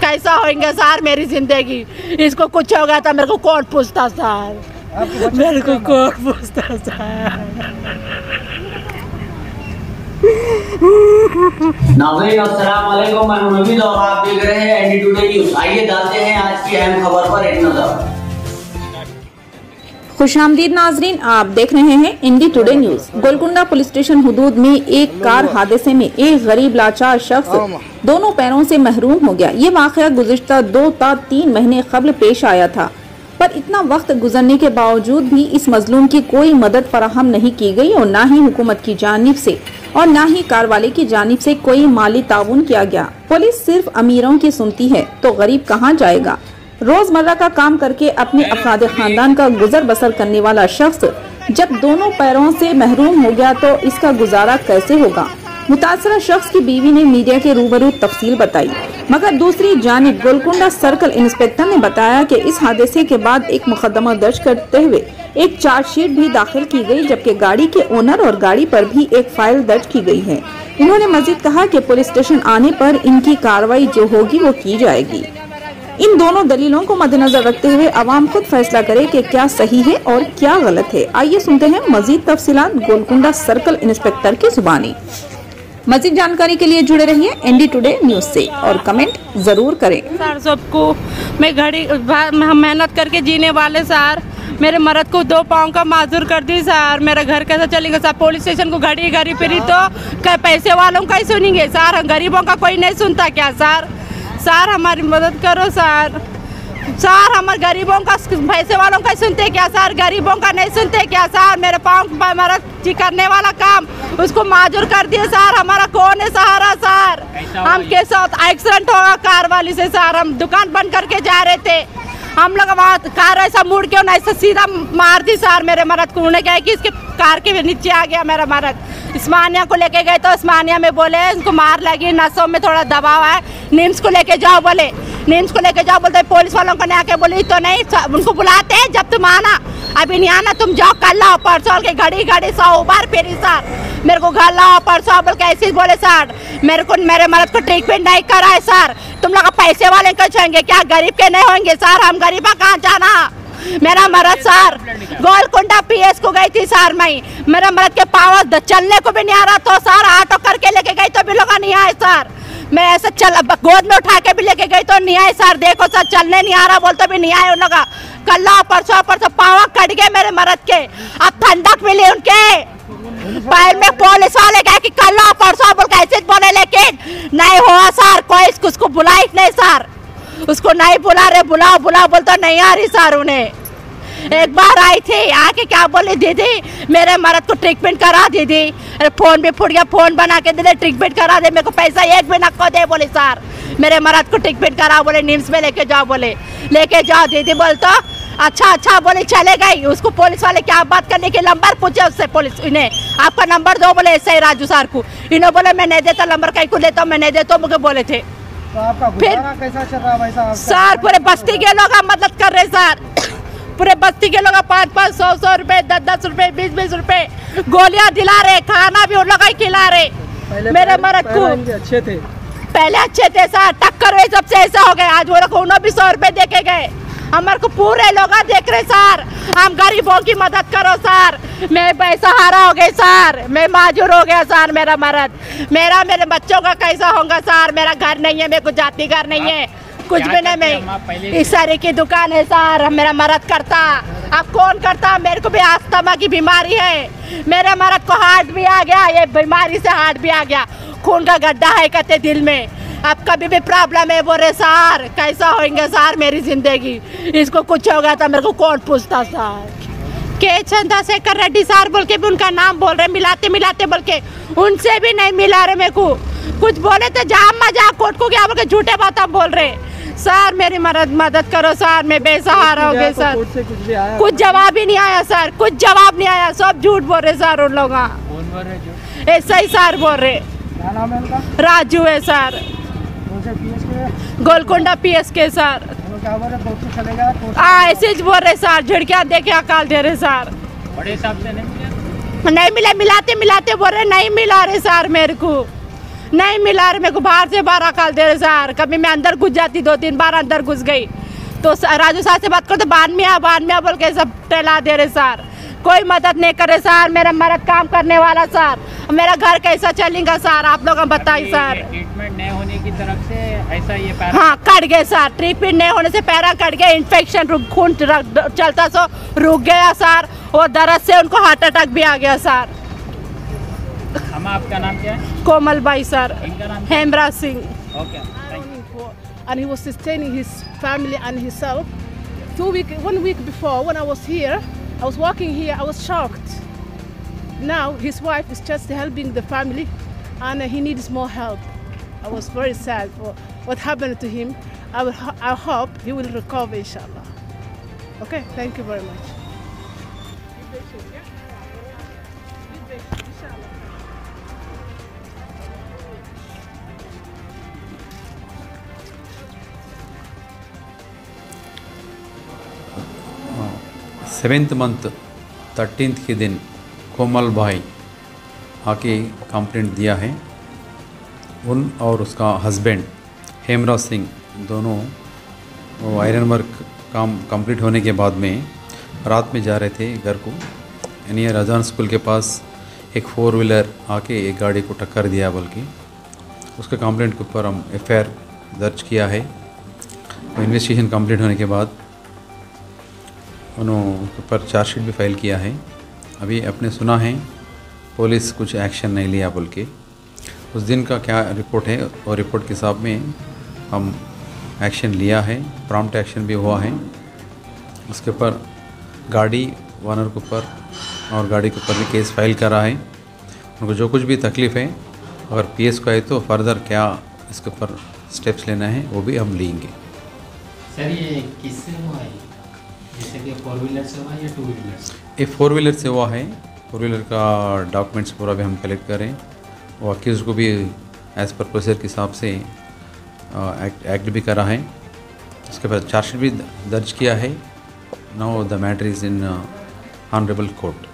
कैसा होंगे सर मेरी जिंदगी। इसको कुछ हो गया था मेरे को कौन पूछता सर, मेरे को कौन पूछता सर। नाज़रीन अस्सलाम वालेकुम, मैं हूं नवीद और आप देख रहे हैं एनडी टुडे न्यूज। आइए डालते हैं आज की अहम खबर पर एक नजर। खुशामदीद नाजरीन, आप देख रहे हैं India Today news. Golconda police station हुदूद में एक कार हादसे में एक गरीब लाचार शख्स दोनों पैरों से महरूम हो गया। ये वाक़या गुज़िश्ता 2 ता 3 महीने कबल पेश आया था, पर इतना वक्त गुजरने के बावजूद भी इस मजलूम की कोई मदद फराहम नहीं की गई और न ही हुकूमत की जानिब से और न ही कार वाले की जानिब से कोई माली ताउन किया गया। पुलिस सिर्फ अमीरों की सुनती है तो गरीब कहाँ जाएगा। रोजमर्रा का काम करके अपने अफराद खानदान का गुजर बसर करने वाला शख्स जब दोनों पैरों से महरूम हो गया तो इसका गुजारा कैसे होगा। मुतासरा शख्स की बीवी ने मीडिया के रूबरू तफसील बताई, मगर दूसरी जानिब गोलकुंडा सर्कल इंस्पेक्टर ने बताया कि इस हादसे के बाद एक मुकदमा दर्ज करते हुए एक चार्जशीट भी दाखिल की गई, जबकि गाड़ी के ओनर और गाड़ी पर भी एक फाइल दर्ज की गई है। इन्होंने मजीद कहा कि पुलिस स्टेशन आने पर इनकी कार्रवाई जो होगी वो की जाएगी। इन दोनों दलीलों को मद्देनजर रखते हुए अवाम खुद फैसला करे कि क्या सही है और क्या गलत है। आइए सुनते हैं मजीद तफसीलात गोलकुंडा सर्कल इंस्पेक्टर की जुबानी। मजीद जानकारी के लिए जुड़े रहिए एनडी टुडे न्यूज से और कमेंट जरूर करें। सर सबको मैं मेहनत करके जीने वाले सर, मेरे मर्द को 2 पाँव का माजूर कर दी सर, मेरा घर कैसा चलेगा सर। पुलिस स्टेशन को घड़ी घड़ी फिरी तो पैसे वालों का ही सुनेंगे सर, गरीबों का कोई नहीं सुनता क्या सर। सर हमारी मदद करो सर, सर हमारे गरीबों का पैसे वालों का सुनते क्या सर, गरीबों का नहीं सुनते क्या सर। मेरे पाँव हमारा करने वाला काम उसको माजूर कर दिए सर, हमारा कौन है सहारा सर। हम के साथ एक्सीडेंट होगा कार वाली से सर, हम दुकान बंद करके जा रहे थे, हम लोग वहाँ कार ऐसा मुड़ के ऐसा सीधा मार दी सर मेरे मर्द को। उन्होंने कहा कि इसके कार के नीचे आ गया मेरा मर्द। उस्मानिया को लेके गए तो उस्मानिया में बोले इनको मार लगी, नसों में थोड़ा दबाव है, निम्स को लेके जाओ बोले, निम्स को लेके जाओ बोलते पुलिस वालों को नहीं आके बोली तो नहीं, उनको बुलाते हैं जब तुम आना, अभी नहीं आना, तुम जाओ कल लाओ परसों के घड़ी घड़ी 100 बार फेरी सर। मेरे को घर लाओ परसों बोल के ऐसे बोले सर। मेरे मर्द को ट्रीटमेंट नहीं कराए सर। तुम लोग पैसे वाले क्यों चाहेंगे, क्या गरीब के नहीं होंगे सर। हम गरीबा कहाँ जाना। मेरा मर्द सर गोलकुंडा पीएस को गई थी सर, मैं मेरा मर्द के पाँव चलने को भी नहीं आ रहा तो सर ऑटो करके लेके गई तो भी लोग नहीं आए सर। मैं ऐसे गोद में उठा के भी लेके गई तो नहीं आए सर। देखो सर चलने नहीं आ रहा बोलते भी नहीं आए उन लोग। कल परसों पाँव कट गए मेरे मर्द के, अब ठंडक मिली उनके पैर में। पुलिस वाले कहे कि कल परसों बोल के ऐसे बोले, लेकिन नहीं हुआ सर। कोई उसको बुलाई नहीं सर, उसको नहीं बुला रहे, बुलाओ बुलाओ बोलते नहीं आ रही सर। उन्हें एक बार आई थी आके क्या बोली, दीदी मेरे मर्द को ट्रीटमेंट करा दीदी, फोन भी फूट गया, फोन बना के दे ट्रीटमेंट करा दे, मेरे को पैसा एक भी नको दे बोले सर। मेरे मर्द को ट्रीटमेंट करा बोले, निम्स में लेके जाओ बोले, लेके जाओ दीदी बोल तो अच्छा बोले चले गई। उसको पुलिस वाले क्या बात करने के नंबर पूछे उससे, पुलिस इन्हें आपका नंबर दो बोले ऐसे ही राजू सर को। इन्होंने बोले मैं नहीं देता नंबर, कहीं को देता मैं नहीं देता मुझे बोले थे। तो आपका गुजारा कैसा चल रहा भाई साहब? सर पूरे बस्ती के लोग मदद कर रहे सर, पूरे बस्ती के लोग 500 100 रुपए 10 रुपए 20 रुपए गोलियां दिला रहे, खाना भी उन लोग ही खिला रहे। मेरे मर्द को अच्छे थे, पहले अच्छे थे सर, टक्कर हुई सबसे ऐसा हो गए। आज वो लोग उन्होंने भी 100 रुपए दे के गए। हमारे को पूरे लोग देख रहे सर, हम गरीबों की मदद करो सर। मैं पैसा हारा हो गई सर, मैं माजूर हो गया सर। मेरा मर्द मेरे बच्चों का कैसा होगा सर। मेरा घर नहीं है, मेरे को जाति घर नहीं है, कुछ भी नहीं। मैं इस सारी की दुकान है सर, मेरा मर्द करता। अब कौन करता, मेरे को भी अस्थमा की बीमारी है, मेरे मर्द को हार्ट भी आ गया, ये बीमारी से हार्ट भी आ गया, खून का गड्ढा है कहते दिल में। अब कभी भी प्रॉब्लम है बोले सर, कैसा होंगे सर मेरी जिंदगी। इसको कुछ हो गया था मेरे को कौन पूछता सर। के चंद्रशेखर रेड्डी सर बोल के भी उनका नाम बोल रहे, मिलाते बोल के, उनसे भी नहीं मिला रहे। मेरे को कुछ बोले तो जाम मजा कोर्ट को क्या बोल के झूठे बात बोल रहे सर। मेरी मदद करो सर, मैं बेसहारा हो गई सर। कुछ जवाब ही नहीं आया सर, कुछ जवाब नहीं आया, सब झूठ बोल रहे सर उन लोग। ऐसा ही सर बोल रहे। राजू है सर, गोलकुंडा पीएस के सर। ऐसे बोल रहे सर, झिड़कियाँ देके अकाल दे रहे सर। बड़े साहब से नहीं मिले, मिलाते बोल रहे नहीं मिला रहे सर मेरे को। नहीं मिला रहे, मेरे को बाहर से बाहर अकाल दे रहे सर। कभी मैं अंदर घुस जाती, 2-3 बार अंदर घुस गई तो राजू साहब से बात करो तो बाद में आ बोल के सब टहला दे रहे सर। कोई मदद नहीं करे सर। मेरा मर्द काम करने वाला सर, मेरा घर कैसा चलेगा सर? आप लोग बताइए सर। ट्रीटमेंट नहीं होने की तरफ से ऐसा ये पैरा हाँ कट गए सर, ट्रीटमेंट नहीं होने से पैरा कट गया, इन्फेक्शन खून चलता सो रुक गया सर, और दर्द से उनको हार्ट अटैक भी आ गया सर। हम आपका नाम क्या है? कोमल बाई सर, इनका नाम Hemraj Singh. Okay thank you. And he was sustaining his family and himself. 1 week before, when I was here, I was walking here, I was shocked. Now his wife is just helping the family, and he needs more help. I was very sad for what happened to him. I hope he will recover, inshallah. Okay, thank you very much. Seventh month 13th के दिन कोमल भाई आके complaint दिया है। उन और उसका husband Hemraj Singh दोनों वो आयरन वर्क काम कंप्लीट होने के बाद में रात में जा रहे थे घर को, यानी रजान स्कूल के पास एक 4 व्हीलर आके एक गाड़ी को टक्कर दिया, बल्कि उसके कंप्लेंट के ऊपर हम FIR दर्ज किया है। तो इन्वेस्टिगेशन कंप्लीट होने के बाद उन्होंने ऊपर चार्जशीट भी फाइल किया है। अभी आपने सुना है पुलिस कुछ एक्शन नहीं लिया, बोल के उस दिन का क्या रिपोर्ट है और रिपोर्ट के हिसाब में हम एक्शन लिया है, प्रॉम्प्ट एक्शन भी हुआ है। उसके ऊपर गाड़ी ओनर के ऊपर और गाड़ी के ऊपर भी केस फाइल करा है। उनको जो कुछ भी तकलीफ़ है अगर PS को आए तो फर्दर क्या इसके ऊपर स्टेप्स लेना है वो भी हम लेंगे। सर ये किससे हुआ है? जैसे कि 4 व्हीलर से हुआ या 2 व्हीलर से? ये 4 व्हीलर से हुआ है। 4 व्हीलर का डॉक्यूमेंट्स पूरा भी हम कलेक्ट करें और अक्यूज़ को भी एज़ पर प्रोसीजर के हिसाब से एक्ट भी करा है। उसके बाद चार्जशीट भी दर्ज किया है। Now the matter is in honourable court.